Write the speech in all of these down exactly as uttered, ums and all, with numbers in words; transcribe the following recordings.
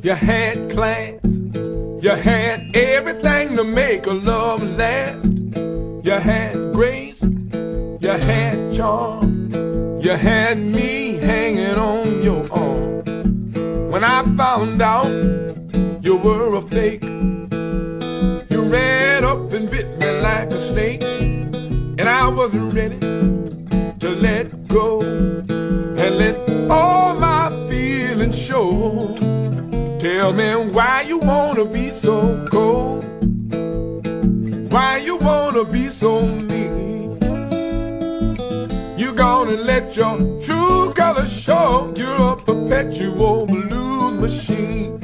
You had class, you had everything to make a love last. You had grace, you had charm, you had me hanging on your arm. When I found out you were a fake, you ran up and bit me like a snake, and I wasn't ready to let go and let all my feelings show. Tell me why you wanna be so cold, why you wanna be so mean. You gonna let your true colors show. You're a perpetual blues machine.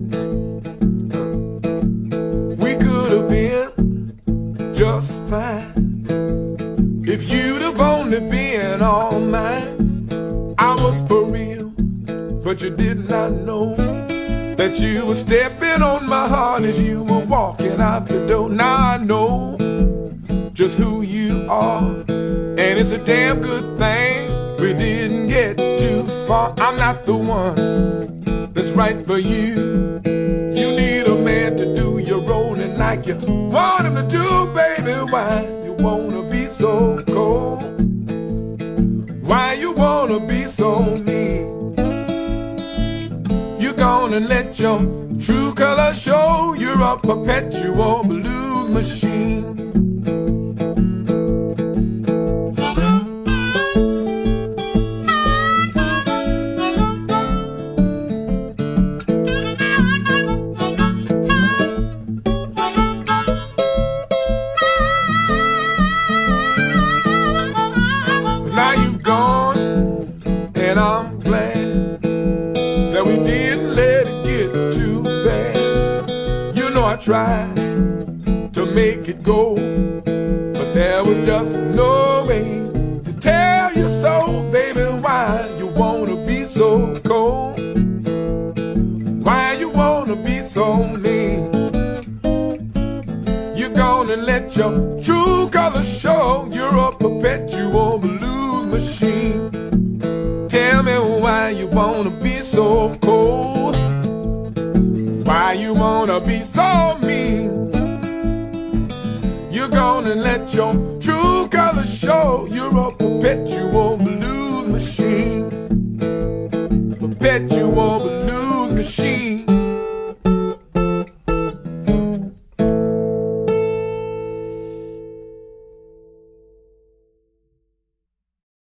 We could have been just fine if you'd have only been all mine. I was for real, but you did not know that you were stepping on my heart as you were walking out the door. Now I know just who you are, and it's a damn good thing we didn't get too far. I'm not the one that's right for you. You need a man to do your rolling like you want him to do, baby. Why you wanna be so cold? Why you wanna be so mean? You're gonna let your true color show. You're a perpetual blues machine. But now you've gone, and I'm glad that we didn't let it get too bad. You know I tried to make it go, but there was just no way to tell you so. Baby, why you wanna be so cold? Why you wanna be so mean? You're gonna let your true colors show. You're a perpetual blues machine. Tell me why you wanna be so cold, why you wanna be so mean. You're gonna let your true colors show. You're a perpetual blues machine, perpetual blues machine.